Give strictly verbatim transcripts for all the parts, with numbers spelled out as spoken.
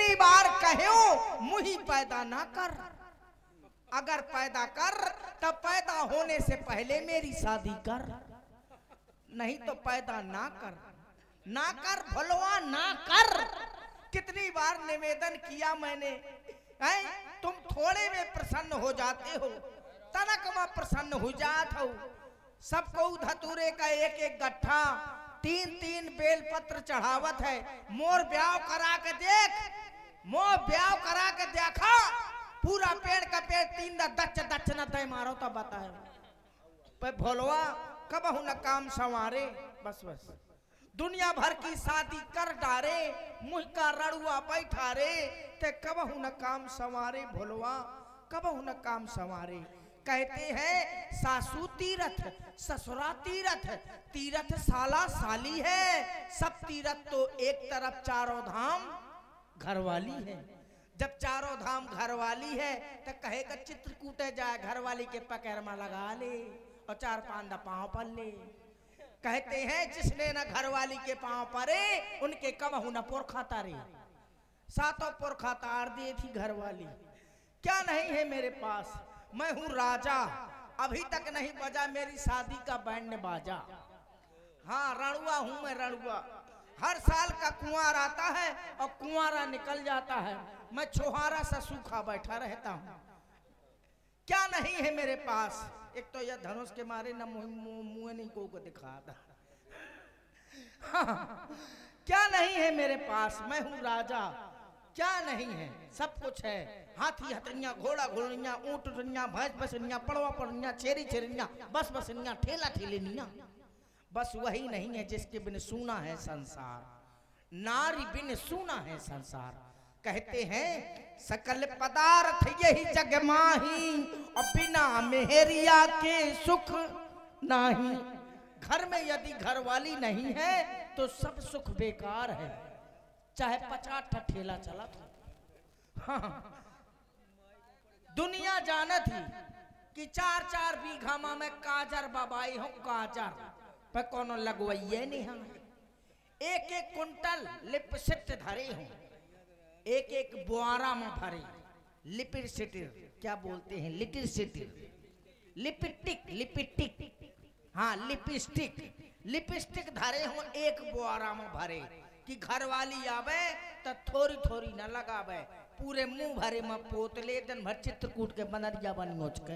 कितनी बार कहो मुही पैदा ना कर, अगर पैदा कर तब पैदा होने से पहले मेरी शादी कर, नहीं तो पैदा ना कर, ना कर भलवा ना कर। कितनी बार निवेदन किया मैंने, है तुम थोड़े में प्रसन्न हो जाते हो, तनक में प्रसन्न हो जात हो। सबको धतूरे का एक एक गट्ठा, तीन तीन बेलपत्र चढ़ावत है। मोर ब्याह करा के देख, मोर ब्याह करा के देखा, पूरा पेड़ का पेड़ तीन दच दच न दे मारो तो बताए पे भोलवा कब हूं न काम संवारे। बस बस दुनिया भर की शादी कर डारे, मुँह का रड़ुआ बैठा रे, ते कब हूं न काम संवारे भोलवा, कब हूं न काम संवारे। कहते हैं सासू तीरथ ससुरा तीरथ, तीरथ साला साली है, सब तीरथ तो एक तरफ चारों धाम घरवाली है। जब चारों धाम घरवाली है तो कहेगा चित्रकूटे जाए, घरवाली के पकड़ में लगा ले और चार पांच पांव पर ले। कहते हैं जिसने न घरवाली के पांव परे, उनके कब हूं न पुरखा तारे। सातों पुरखा तार दी थी घरवाली। क्या नहीं है मेरे पास, मैं हूं राजा, अभी तक नहीं बजा मेरी शादी का बैंड बाजा। हाँ रणुआ हूं मैं रणुआ, हर साल का कुंवार आता है और कुंवारा निकल जाता है, मैं छोहारा सा सूखा बैठा रहता हूं। क्या नहीं है मेरे पास, एक तो यह धनुष के मारे न मुंह नहीं को दिखा था। हाँ, क्या नहीं है मेरे पास, मैं हूं राजा, क्या नहीं है, सब कुछ है। हाथी हथनिया, घोड़ा घोड़निया, ऊंट उठनिया, भैंस बसनिया, पड़वा पड़निया, छेरी छेरिया, बस बसनिया, ठेला ठेलेनिया, बस वही नहीं है जिसके बिन सूना है संसार, नारी बिन सूना है संसार। कहते हैं सकल पदार्थ यही जग माही, और बिना मेहरिया के सुख नहीं। घर में यदि घरवाली नहीं है तो सब सुख बेकार है, चाहे पचास ठेला चला था। हाँ। दुनिया जाना थी कि चार चार बीघा में काजर बाबाई हो, काजर पर कोनो लगवाइए नहीं हम। एक एक कुंटल लिपसिट धरे हो, एक एक बुआरा में भरे लिपिट, क्या बोलते हैं लिटिल सिटिर, लिपिटिक लिपिटिक, हाँ लिपस्टिक, लिपस्टिक धरे हो एक बुआरा में भरे, कि घरवाली आवे तो थोड़ी थोड़ी न लगावे, पूरे मुंह भरे में पोतले, दिन भर चित्रकूट के बनरिया बन नोच के।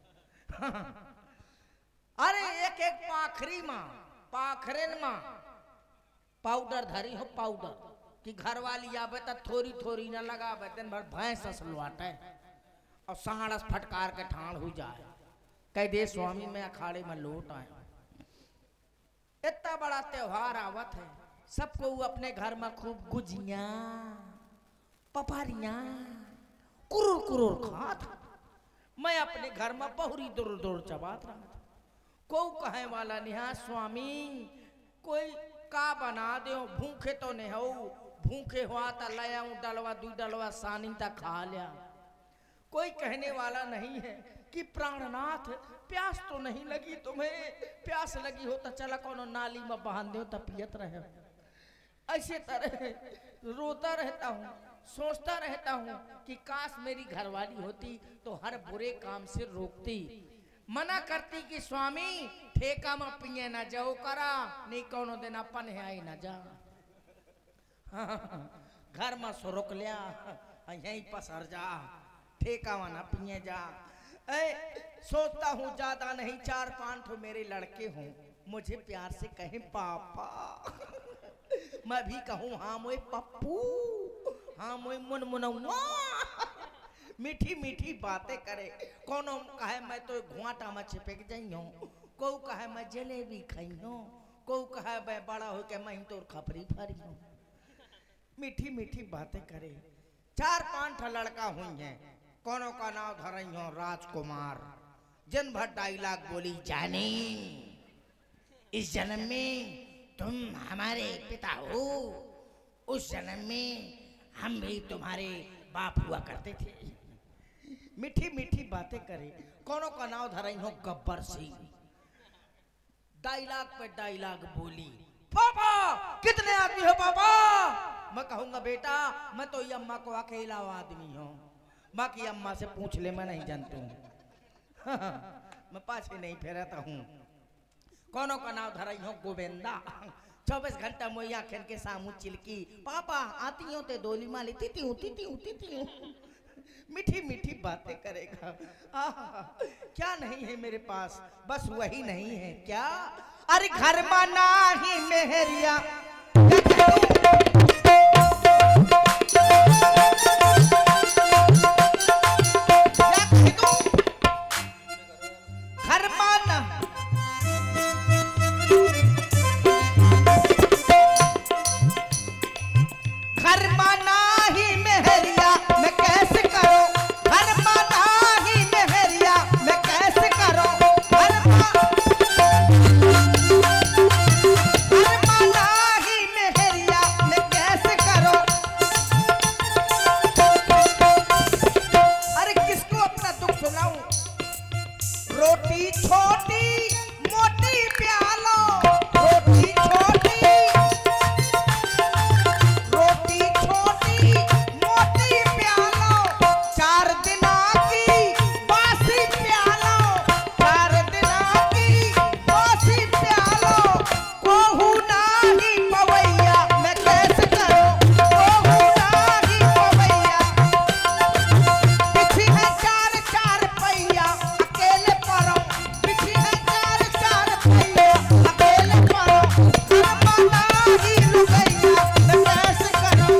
अरे एक एक पाखरी माँ, पाखरेन माँ पाउडर धरी हो, पाउडर, कि घरवाली आवे तो थोड़ी थोड़ी न लगावे, दिन भर भैंस असलवाटे और सांडस फटकार के ठाण हो जाए। कह दे स्वामी मैं अखाड़े में लौट आया। इतना बड़ा त्योहार आवत है, सबको अपने घर में खूब गुजिया पपारियां कुरुर कुरुर खात, मैं अपने घर में बहुरी दूर दूर चबात रहा था। को कहे वाला निहा स्वामी कोई का बना दो, भूखे तो नहीं हो, भूखे हुआ तो लाया डलवा दू डलवा सानी तक खा लिया। कोई कहने वाला नहीं है कि प्राणनाथ प्यास तो नहीं लगी तुम्हें, प्यास लगी हो तो चला कोनो नाली में बहान दो तो पियत रहे। ऐसे तरह रोता रहता हूँ, सोचता रहता हूँ कि काश मेरी घरवाली होती तो हर बुरे काम से रोकती, मना करती कि स्वामी ठेका में पिए न जाओ करा, नहीं कोनो दिन अपन है आई न जा। घर में सो रोक लिया, यहीं पसर जा, ठेका में न पिए जा। ए, सोचता हूँ ज्यादा नहीं, चार पांच तो मेरे लड़के हों, मुझे प्यार से कहें पापा, मैं भी कहूँ हाँ मोए पप्पू, हाँ मोए मुनमुनवा, मीठी मीठी बातें करे। कोनो कहे मैं तो घुआटा में छिपक जाई हूँ, को कहे मैं जलेबी खाई हूँ, को कहे मैं बड़ा हो के मैं तो खपरी फरी हूँ। मीठी मीठी बातें करे। चार पांच लड़का हुई हैं, कोनो का नाम धरई हो राजकुमार, जन भर डायलॉग बोली जानी इस जन्म में तुम हमारे पिता हो, उस जन्म में हम भी तुम्हारे बाप हुआ करते थे। मीठी मीठी बातें करे। कोनो का नाम धरई हो गब्बर सिंह, डायलॉग पे डायलॉग बोली, पापा कितने आदमी हो पापा, मैं कहूंगा बेटा मैं तो ये अम्मा को अकेला आदमी हूँ, बाकी अम्मा से पूछ ले, मैं नहीं जानती हूँ। मैं पाछे नहीं फेरता हूँ। कोनो का नाम धराई हो गोविंदा, चौबीस घंटा मोया खेल के सामू चिलकी, पापा आती हो ते डोली माली तीती हूँ तीती हूँ तीती हूँ, मीठी मीठी बातें करेगा। आहा, क्या नहीं है मेरे पास, बस वही नहीं है क्या। अरे घर माना ही मेहरिया घर माना, घर माना ही मेहरिया मैं कैसे करूं, घर माना ही मेहरिया मैं कैसे करूं, घर माना ही मेहरिया मैं कैसे करूं। अरे किसको अपना दुख सुनाऊं, रोटी छोटी मोटी प्यालो, रोटी छोटी रोटी छोटी मोटी प्यालो, चार दिना की बासी प्यालो, चार दिना की बासी प्यालो, कोहू नाही पवैया मैं कैसे करूं, कोहू नाही पवैया, पिछी है चार चार पहिया अकेले परो, पिछी है चार चार पहिया अकेले परो, घर नाही लुगैया मैं कैसे करूं।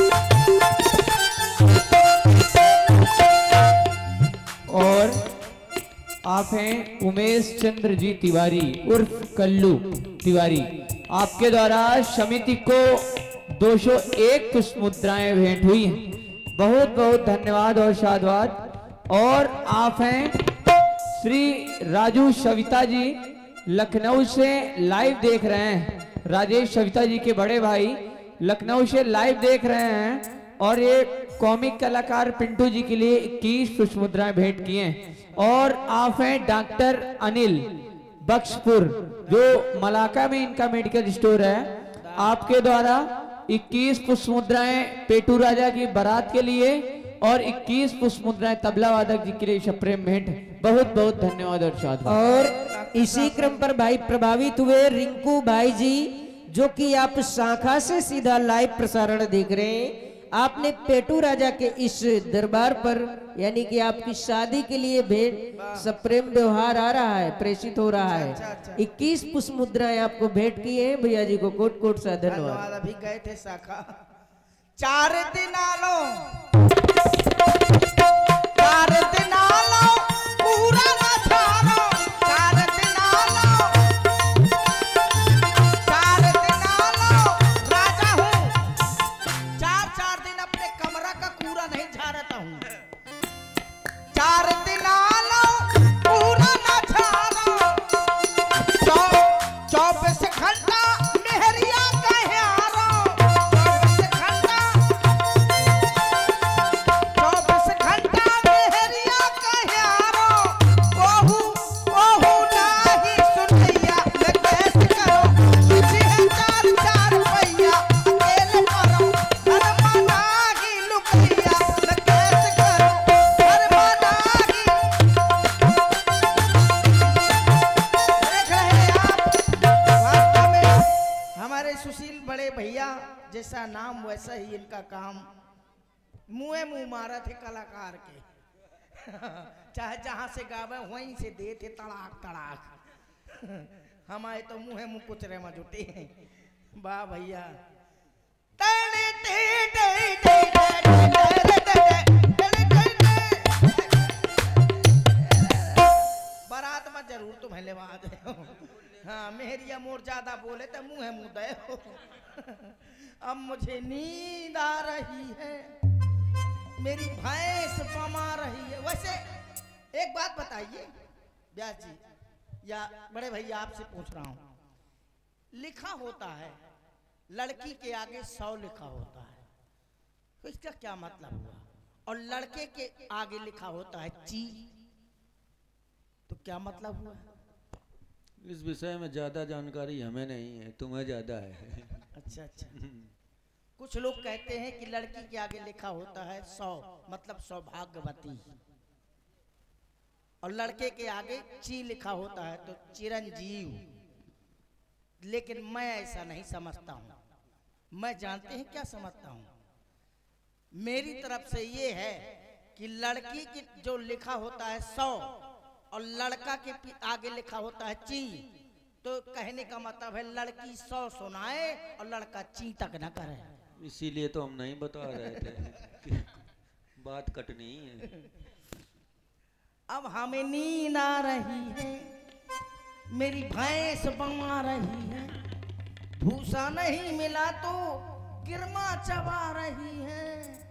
और आप हैं उमेश चंद्र जी तिवारी उर्फ कल्लू तिवारी, आपके द्वारा समिति को दो सौ एक पुष्प मुद्राएं भेंट हुई हैं। बहुत बहुत धन्यवाद और साधुवाद। और आप हैं श्री राजू सविता जी, लखनऊ से लाइव देख रहे हैं। राजेश सविता जी के बड़े भाई लखनऊ से लाइव देख रहे हैं और ये कॉमिक कलाकार पिंटू जी के लिए इक्कीस पुष्प मुद्राएं भेंट किए हैं। और आप हैं डॉक्टर अनिल बख्शपुर, जो मलाका में इनका मेडिकल स्टोर है, आपके द्वारा इक्कीस पुष्प मुद्राएं पेटू राजा की बारात के लिए और इक्कीस पुष्प मुद्राएं तबला वादक जी के लिए सप्रेम भेंट। बहुत बहुत धन्यवाद और साधुवाद। और इसी क्रम पर भाई प्रभावित हुए रिंकू भाई जी, जो कि आप शाखा से सीधा लाइव प्रसारण देख रहे हैं। आपने पेटू राजा के इस दरबार पर यानी कि आपकी शादी के लिए भेंट सप्रेम व्यवहार आ रहा है, प्रेषित हो रहा है। इक्कीस पुष्प मुद्राएं आपको भेंट की है। भैया जी को कोट कोट सा धन्यवाद। अभी गए थे शाखा, चार दिन आलो चार दिन आलो पूरा ना छाड़ो, चार दिन आलो चार दिन आलो राजा हूँ, चार चार दिन अपने कमरा का कूड़ा नहीं झाड़ता हूँ, चार दिन आलो पूरा ना छाड़ो, चौबीस घंटा मेहरिया कहे आरो, चौबीस घंटा चौबीस घंटा मेहरिया कहे आरो, कोहू कोहू नाही सुनैया मैं कैसे करो, तुझे है चार चार पैया अकेले मरो, धर्मा नाही लुकैया मैं कैसे करो, धर्मा नाही। देख रहे हैं आप, वास्तव में हमारे सुशील बड़े भैया जैसा नाम वैसा ही इनका काम, मुँह मुँह मारा थे कलाकार के। चाहे जहां से गावे वहीं से दे थे तड़ाक तड़ाक। हमारे तो मुँह मुँह कुछ रे जुटे हैं। वाह भैया। टेढ़े टेढ़े टेढ़े टेढ़े टेढ़े टेढ़े। बारात में जरूर तुम्हें लेवा दे। हाँ मेहरिया मोर ज्यादा बोले तो मुँह मुँह दे। अब मुझे नींद आ रही है, मेरी भैंस पमा रही है। वैसे एक बात बताइए व्यास जी या बड़े भैया, आपसे पूछ रहा हूं, लिखा होता है लड़की के आगे सौ लिखा होता है, तो इसका क्या मतलब हुआ? और लड़के के आगे लिखा होता है ची, तो क्या मतलब हुआ? इस विषय में ज्यादा जानकारी हमें नहीं है, तुम्हें ज्यादा है। अच्छा अच्छा। कुछ लोग कहते हैं कि लड़की के आगे लिखा होता है सौ, मतलब सौभाग्यवती, और लड़के के आगे ची लिखा होता है तो चिरंजीव। लेकिन मैं ऐसा नहीं समझता हूं। मैं जानते हैं क्या समझता हूं? मेरी तरफ से ये है कि लड़की की जो लिखा होता है सौ और लड़का के आगे लिखा होता है ची, तो कहने का मतलब है लड़की सौ सुनाए और लड़का ची तक न करे। इसीलिए तो हम नहीं बता रहे थे कि बात कटनी है। अब हमें नींद आ रही है, मेरी भैंस बमा रही है, भूसा नहीं मिला तो गिरमा चबा रही है।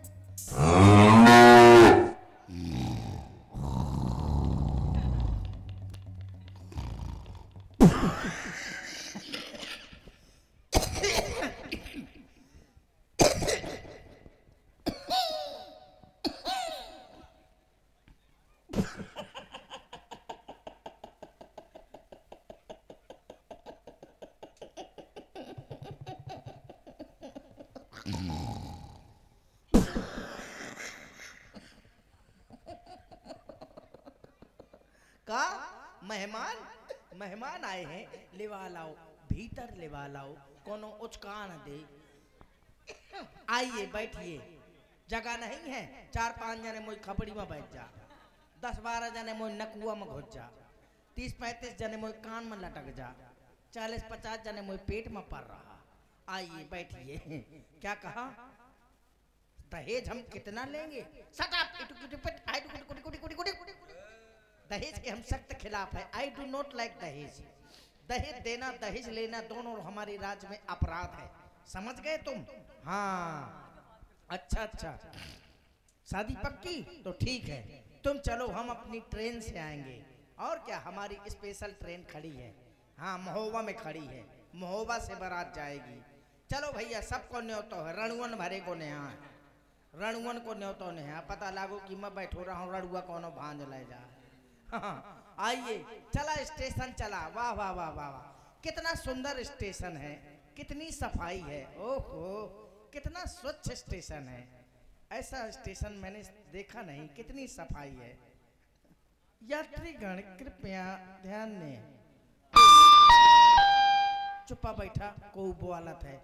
का मेहमान मेहमान आए हैं, लेवा लाओ, भीतर लेवा लाओ, कोनो उचकान दे। आइए बैठिए, जगह नहीं है, चार पांच जने मोई खपड़ी में बैठ जा, दस बारह जने मोई नकुआ में घुस जा, तीस पैंतीस जने मोई कान में लटक जा, चालीस पचास जने मोई पेट में पड़ रहा। आइए बैठिए। क्या कहा? दहेज हम कितना लेंगे? दहेज के हम सख्त खिलाफ है। आई डू नॉट लाइक दहेज। दहेज देना दहेज लेना दोनों हमारे राज्य में अपराध है, समझ गए तुम? हाँ, अच्छा अच्छा, शादी पक्की? तो ठीक है, तुम चलो, हम अपनी ट्रेन से आएंगे। और क्या, हमारी स्पेशल ट्रेन खड़ी है, हाँ महोबा में खड़ी है, महोबा से बारात जाएगी। चलो भैया, सबको न्योतो है, रणुअन भरे को नेहा है, रणुअन को न्योतो नेहा, पता लागो कि मैं बैठो रहा हूँ, रणुआ कोनो भांज ले जा। हाँ, आइए, चला स्टेशन चला। वाह वाह वाह वाह वाह, कितना सुंदर स्टेशन है, कितनी सफाई है, ओहो कितना स्वच्छ स्टेशन है। ऐसा स्टेशन मैंने देखा नहीं, कितनी सफाई है। यात्रीगण कृपया ध्यान दें। चुप्पा बैठा, को बोलत है।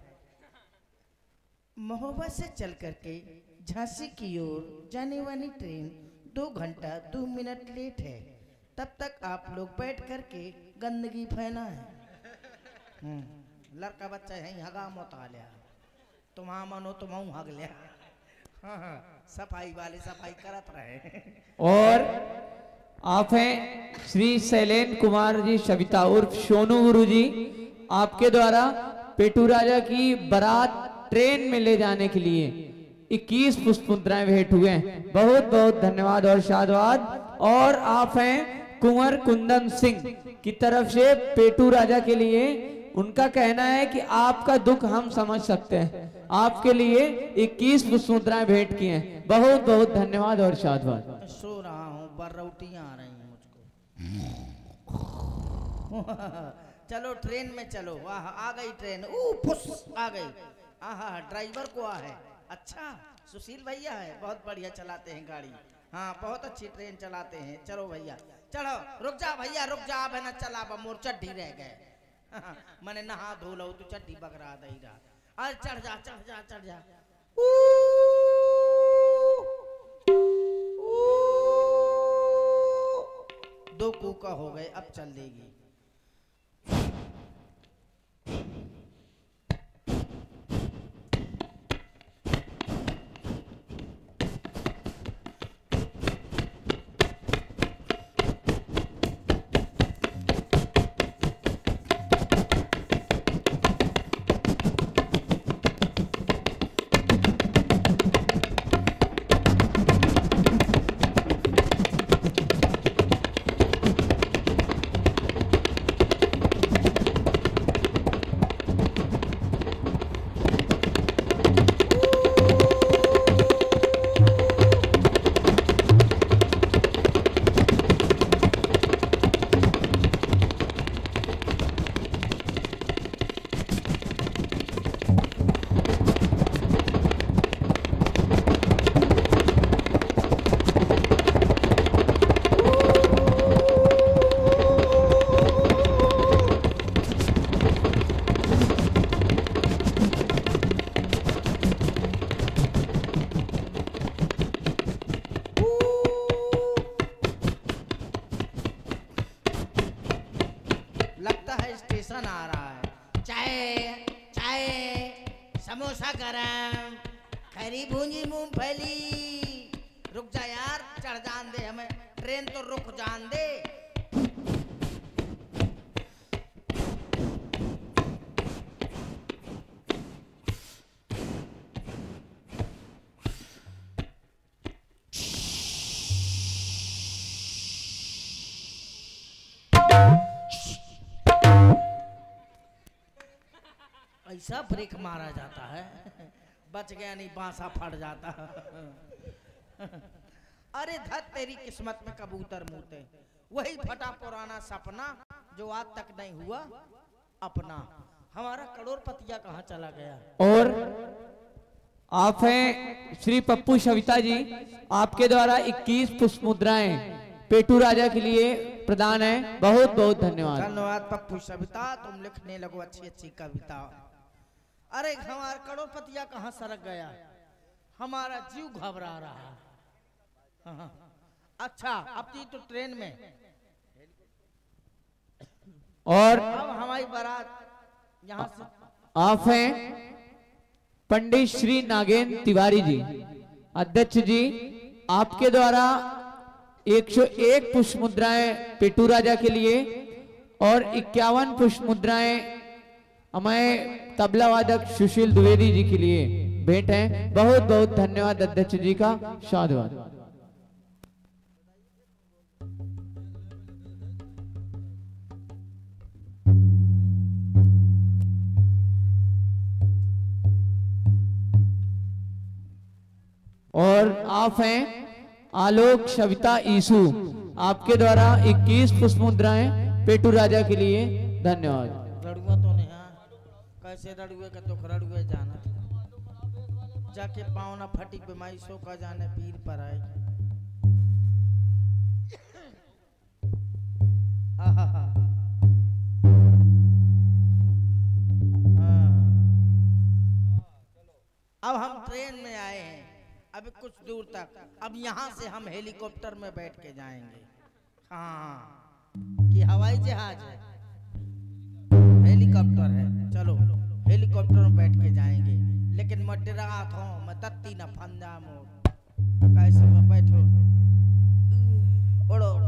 महोबा से चल करके झांसी की ओर जाने वाली ट्रेन दो घंटा दो मिनट लेट है, तब तक आप लोग बैठ करके गंदगी फैला है। लड़का बच्चा यहीं हगा मोता लिया, तुम्हारा मनो तुम हग लिया। हाँ हाँ, सफाई वाले सफाई करत रहे। और आप हैं श्री शैलेन कुमार जी सविता उर्फ सोनू गुरु जी, आपके द्वारा पेटू राजा की बारात ट्रेन में ले जाने के लिए इक्कीस पुष्प मुद्राएं भेंट हुए हैं। बहुत बहुत धन्यवाद और साधुवाद। और आप हैं कुंवर कुंदन सिंह की तरफ से पेटू राजा के लिए, उनका कहना है कि आपका दुख हम समझ सकते हैं, आपके लिए इक्कीस पुष्प मुद्राएं भेंट किए हैं। बहुत बहुत धन्यवाद और साधुवाद। सो रहा हूँ, बर्रौटियां आ रही हैं मुझको। चलो ट्रेन में चलो। वाह, आ गई ट्रेन, ऊ फुस आ गई। आहा, ड्राइवर को आ है, अच्छा सुशील भैया है, बहुत बढ़िया चलाते हैं गाड़ी। हाँ, बहुत अच्छी ट्रेन चलाते हैं। चलो भैया चलो, रुक जा भैया रुक जा, अब है ना चला, मोर चड्डी रह गए। मैंने नहा धो लो, तू चड्डी बकरा दही रहा। अरे चढ़ जा चढ़ जा चढ़ जा। दो कूका हो गए, अब चल देगी। आ रहा है। चाय चाय, समोसा गरम, खरी भूंजी मूंगफली। रुक जा यार, चढ़ जान दे हमें, ट्रेन तो रुक जान दे। ऐसा ब्रेक मारा जाता है, बच गया नहीं बांसा फट जाता। अरे धत तेरी किस्मत में कबूतर मूते, वही फटा पुराना सपना जो आज तक नहीं हुआ अपना। हमारा करोड़पतिया कहाँ चला गया? और आप हैं श्री पप्पू सविता जी, आपके द्वारा इक्कीस पुष्प मुद्राएं पेटू राजा के लिए प्रदान है। बहुत बहुत धन्यवाद। धन्यवाद पप्पू सविता, तुम लिखने लगो अच्छी अच्छी कविता। अरे हमारा करोड़पतिया कहाँ सरक गया? हमारा जीव घबरा रहा है। हाँ। अच्छा, अब थी तो ट्रेन में, और अब हमारी बारात यहाँ से। आप हैं पंडित श्री नागेंद्र तिवारी जी, अध्यक्ष जी, आपके द्वारा एक सौ एक पुष्प मुद्राएं पेटू राजा के लिए और इक्यावन पुष्प मुद्राएं हमारे तबला वादक सुशील द्विवेदी जी के लिए भेंट है। बहुत बहुत धन्यवाद अध्यक्ष जी का, साधुवाद। और आप हैं आलोक सविता ईसु, आपके द्वारा इक्कीस पुष्प मुद्राएं पेटू राजा के लिए धन्यवाद। रड़ुआ तो नहीं, हाँ कैसे रड़ुए का तो रड़ुए जाना जाके पाँव ना फटी बीमारी सो का जाने पीर पर आए। अब हम ट्रेन में आए हैं, अभी कुछ दूर तक। अब यहाँ से हम हेलीकॉप्टर में बैठ के जाएंगे। हाँ, कि हवाई जहाज है? हेलीकॉप्टर है। चलो हेलीकॉप्टर में बैठ के जाएंगे, लेकिन मैं डरा था, मैं तत्ती न फंदा मोड़। कैसे में बैठो, उड़ो।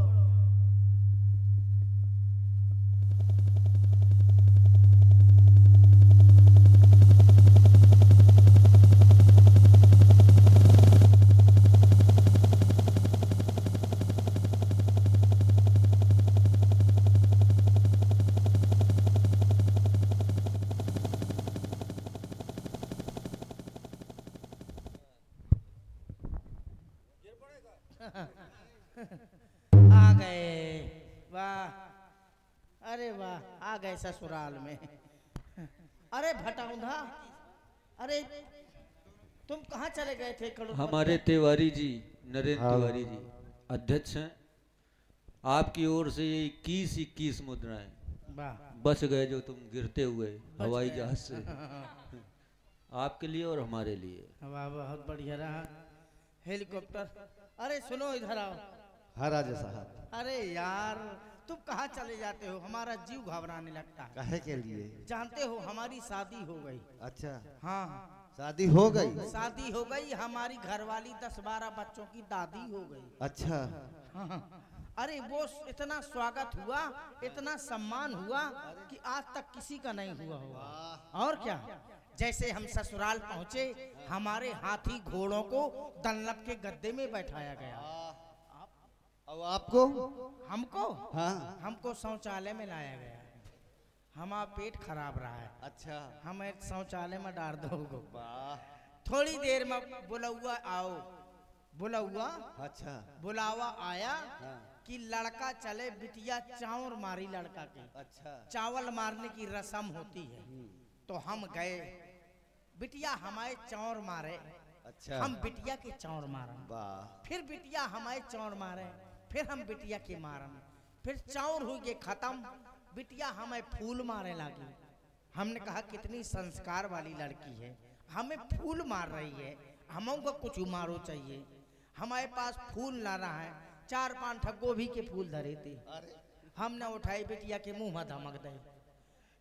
आ गए, वाह, अरे वाह, आ गए ससुराल में। अरे भटाऊंधा, अरे तुम कहाँ चले गए थे? हमारे तिवारी जी, नरेंद्र तिवारी जी अध्यक्ष हैं, आपकी ओर से ये इक्कीस इक्कीस मुद्राएं बच गए जो तुम गिरते हुए हवाई जहाज से, आपके लिए और हमारे लिए। वाह, बहुत बढ़िया रहा हेलीकॉप्टर। अरे सुनो, इधर आओ। हाँ राजा साहब। अरे यार, तुम कहाँ चले जाते हो? हमारा जीव घबराने लगता है। काहे के लिए? जानते हो हमारी शादी हो गई। अच्छा, हाँ, शादी हो गई? शादी हो गई, हमारी घरवाली दस बारह बच्चों की दादी हो गई। अच्छा। हाँ, अरे वो इतना स्वागत हुआ, इतना सम्मान हुआ कि आज तक किसी का नहीं हुआ होगा। और क्या, जैसे हम ससुराल पहुंचे, हमारे हाथी घोड़ों को दनलप के गद्दे में बैठाया गया। अब आपको? हमको? हाँ, हमको शौचालय में लाया गया। हमारा पेट खराब रहा है। अच्छा, हम एक शौचालय में डाल दो। वाह, थोड़ी देर में बुलावा आओ, बुलावा। अच्छा, बुलावा आया हाँ, कि लड़का चले, बिटिया चावल मारी लड़का की। अच्छा, चावल मारने की रस्म होती है, तो हम गए, बिटिया हमारे चौर मारे। अच्छा, हम बिटिया के चौर मारा, वाह, फिर बिटिया हमारे चौर मारे, फिर हम बिटिया के मारन, फिर चौर हुई गए खत्म, बिटिया हमें फूल मारे लगी। हमने कहा कितनी संस्कार वाली लड़की है, हमें फूल मार रही है, हमको कुछ मारो चाहिए। हमारे पास फूल ला रहा है, चार पांच ठग गोभी के फूल धरे थे, हमने उठाई बिटिया के मुंह में धमक दे।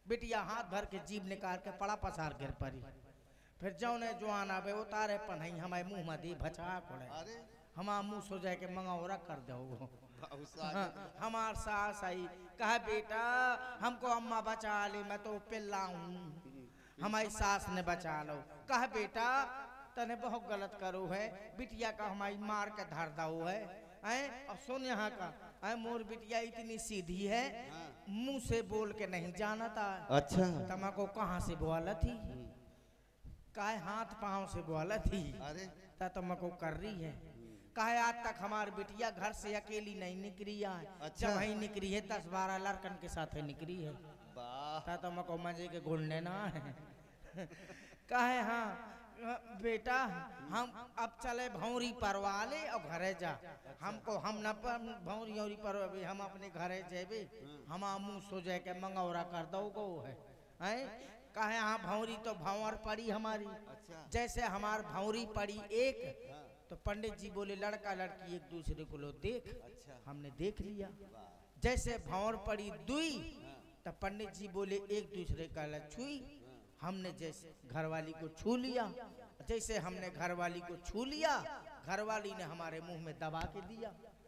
बिटिया हाथ भर के जीभ निकाल के पड़ा पसार गिर पड़ी। फिर जौने जवान आवे उतारे पनई हमारे मुंह में दी भचा कोड़े अरे हमार मुंह सो जाए के मंगौरा कर दो। बाबूसा हमार सास आई कहा बेटा हमको अम्मा बचा ले मैं तो पिल्ला हूँ। हमारी सास ने बचा लो। कहा बेटा तने बहुत गलत करो है बिटिया का हमारी मार के धर दो है हैं। और सुन यहाँ का ऐ मोर बिटिया इतनी सीधी है मुंह से बोल के नहीं जाना था। अच्छा तमको कहाँ से बोला थी काहे हाथ पाँव से बोला थी अरे ता तुमको कर रही है। काहे आज तक हमारी बिटिया घर से अकेली नहीं निकली है। अच्छा। जब वही निकली है दस बारह लड़कन के साथ निकली है वाह ता तुमको मजे के घुलने ना है। काहे हाँ बेटा हम अब चले भौरी परवा ले और घरे जा। हमको हम न भौरी औरी परवे हम अपने घरे जेबे हम मुँह सो जाए के मंगौरा कर दो गो है हैं। कहे हाँ भौरी तो भंवर पड़ी हमारी। अच्छा जैसे हमार भौरी पड़ी एक तो पंडित जी बोले लड़का लड़की एक दूसरे को लो देख। अच्छा हमने देख लिया। जैसे भंवर पड़ी दुई तो पंडित जी बोले एक दूसरे का छुई। हमने जैसे घरवाली को छू लिया। जैसे हमने घरवाली को छू लिया घरवाली ने हमारे मुंह में दबा के दिया।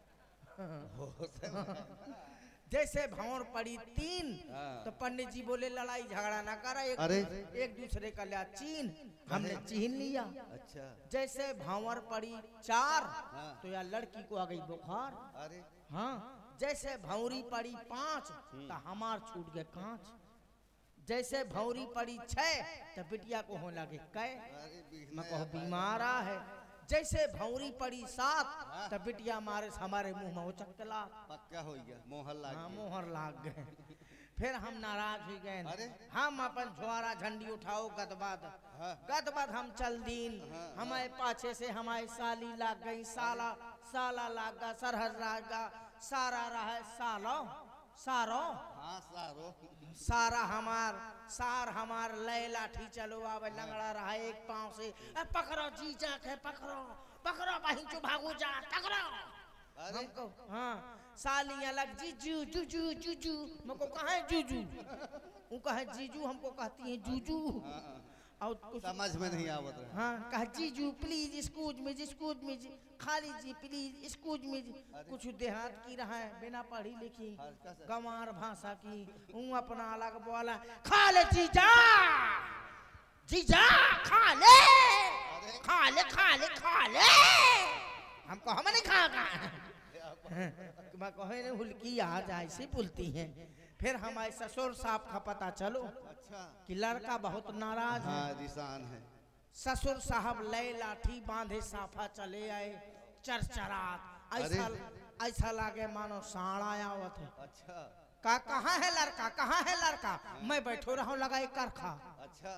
जैसे भंवर पड़ी तीन तो पंडित जी बोले लड़ाई झगड़ा ना करा एक, अरे एक दूसरे का लिया चीन। हमने चीन लिया। अच्छा जैसे भंवर पड़ी चार हाँ। तो यार लड़की को आ गई बुखार। अरे हाँ जैसे भौरी पड़ी पांच तो हमार छूट गए कांच। जैसे भौरी पड़ी छह तो बिटिया को हो लगे कै अरे मैं कहो बीमार आ है। जैसे भौरी पड़ी सात तो बिटिया मारे हमारे मुंह में हो चकला पक्का हो गया मोहर लाग हाँ गया। मोहर लाग गए। फिर हम नाराज हो गए। अरे? हम अपन झुआरा झंडी उठाओ गदबाद हाँ। गदबाद हम चल दीन। हाँ, हमारे पाछे से हमारी साली लाग गई साला साला लाग गा सरहद लाग गा सारा रहा सालो सारो हाँ सारो सारा हमार सार हमार लय लाठी चलो आवे लंगड़ा रहा एक पांव से ए, पकड़ो जीजा के पकड़ो पकड़ो बहिन चो भागो जा पकड़ो। अरे हमको हाँ साली अलग जीजू जूजू जूजू हमको कहा जूजू वो कहे जीजू हमको कहती है जूजू और कुछ समझ में नहीं आवत रहा। हाँ कहा जीजू please excuse me excuse me खाली जी प्लीज एक्सक्यूज मी। कुछ देहात की रहा है बिना पढ़ी लिखी गंवार भाषा की हूँ अपना अलग बोला खा ले जीजा जीजा खा ले खा ले खा ले खा ले हमको हम नहीं खागा। मैं कहे ने हुलकी आज ऐसे बोलती हैं। फिर हमारे ससुर साहब का पता चलो अच्छा कि लड़का बहुत नाराज है। हाँ निशान है। ससुर साहब लय लाठी बांधे साफा चले आए चरचरात ऐसा ऐसा लागे मानो साड़ा आवत है। अच्छा का कहाँ है लड़का कहाँ है लड़का मैं बैठो रहा लगा एक करखा अच्छा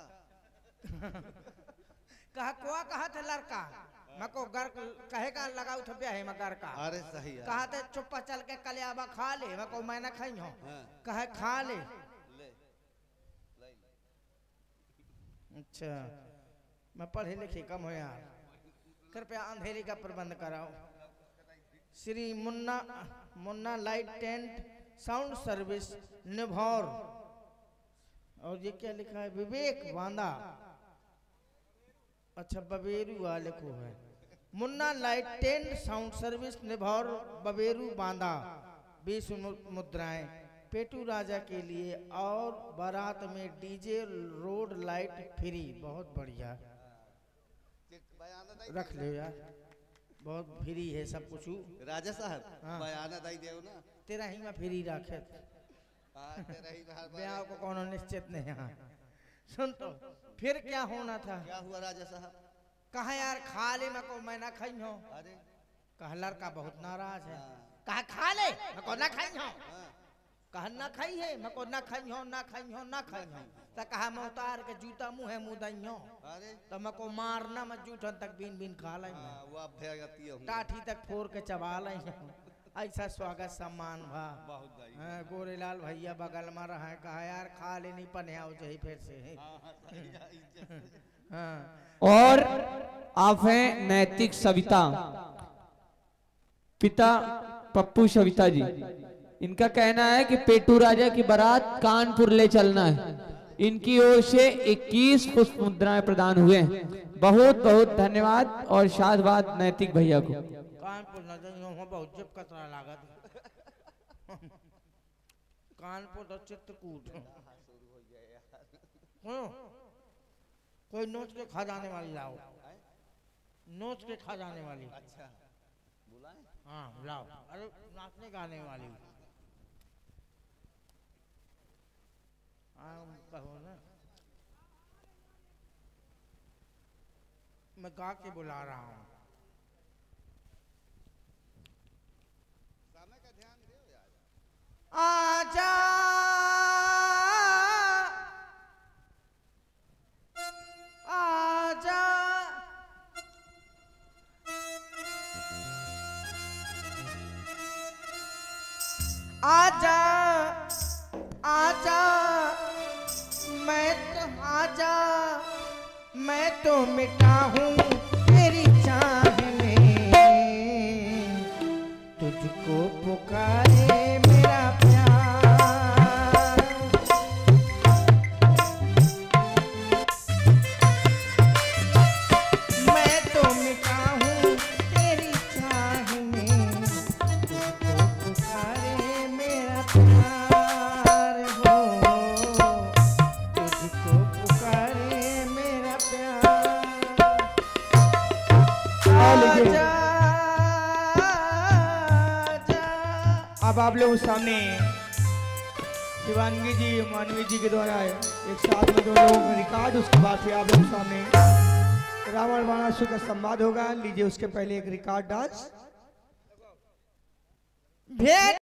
कहा कुआ कहा थे लड़का मैं को घर कहेगा लगाऊ थे ब्याह में घर का अरे सही है। कहा थे चुप्पा चल के कलियाबा खा ले मैं को मैं ना खाई हूँ हाँ। कहे खा ले ले ले अच्छा मैं पढ़े लिखे कम हो यार कृपया अंधेरी का प्रबंध कराओ। Shri Munna Munna light tent sound service Nibhaur और ये क्या लिखा है विवेक बांदा। अच्छा बबेरू वाले को है Munna light tent sound service Nibhaur Baberu Banda बीस मुद्राएं पेटू राजा के लिए और बारात में डीजे रोड लाइट फ्री। बहुत बढ़िया रख ले यार बहुत फ्री है सब कुछ। राजा साहब हाँ। बयाना दाई देव ना तेरा ही में फ्री रखे हाँ, तेरा ही रहा ब्याह को कोनो निश्चित नहीं है। सुन तो फिर क्या होना था क्या हुआ राजा साहब? कहा यार खा ले मैं को मैं ना खाई हूँ। अरे कहा लड़का बहुत नाराज है। हाँ। कहा खा ले मैं को ना खाई हूँ। हाँ, कहा ना खाई है मैं को ना खाई हूँ ना खाई हूँ ना खाई हूँ। तो कहा मैं उतार के जूता मुँह है मुँह दई हूँ अरे तो मैं को मारना मैं जूठन तक बीन बीन खा लाई हाँ, वो अभ्यागति हूँ टाठी तक फोड़ के चबा लाई हूँ। ऐसा स्वागत सम्मान भा बहुत दाई हाँ, गोरेलाल भैया बगल में रहा है कहा यार खा ले नहीं पने आओ चाहिए फिर से है। हाँ, हाँ, सही है, इज्जत। हाँ और आप हैं नैतिक सविता पिता पप्पू सविता जी इनका कहना है कि पेटू राजा की बारात कानपुर ले चलना है। इनकी ओर से इक्कीस पुष्प मुद्राएं प्रदान हुए हैं। बहुत बहुत धन्यवाद और साधुवाद नैतिक भैया को। कानपुर नजर बहुत जिप कतरा लागत कानपुर तो चित्रकूट कोई नोच के खा जाने वाली लाओ, नोच के खा जाने वाली। अच्छा बुलाए हाँ लाओ, अरे नाचने गाने वाली कहो ना, मैं गा के बुला रहा हूँ। समय का ध्यान दो यार। आजा आजा आजा आजा मैं तो आजा मैं तो मिटा हूँ तेरी चाह में, तुझको पुकारे मेरा प्यार। मैं तो मिटा हूँ तेरी चाह में, तुझको पुकारे मेरा प्यार हो, तुझको पुकारे मेरा प्यार। आजा, अब आप लोग सामने शिवानगी जी मानवी जी के द्वारा एक साथ में दोनों लोगों का रिकॉर्ड, उसके बाद फिर आप लोग सामने रावण बाणासुर का संवाद होगा। लीजिए उसके पहले एक रिकॉर्ड डांस। भेंट